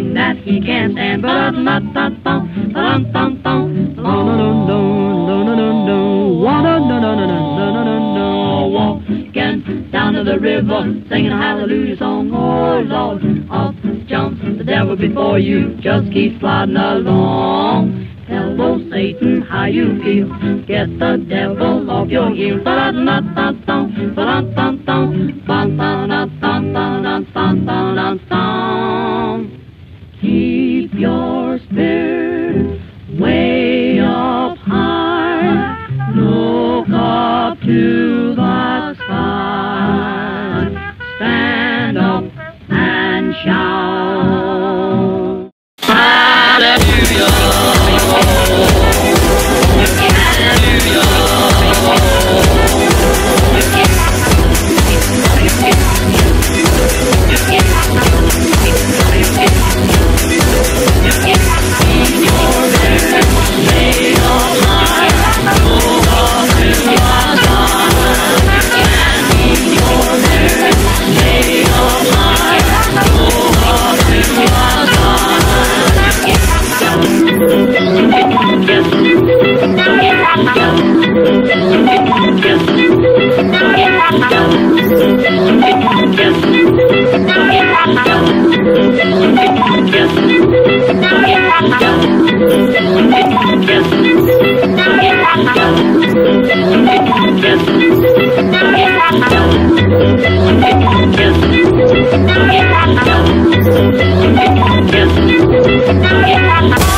thing that he can't stand. Walking down to the river, singing a hallelujah song. Oh Lord, up jumps the devil before you, just keep sliding along. Hello Satan, how you feel? Get the devil off your heels. Keep your spirit way up high. Look up to the sky. Stand up and shout. Hallelujah. Yes.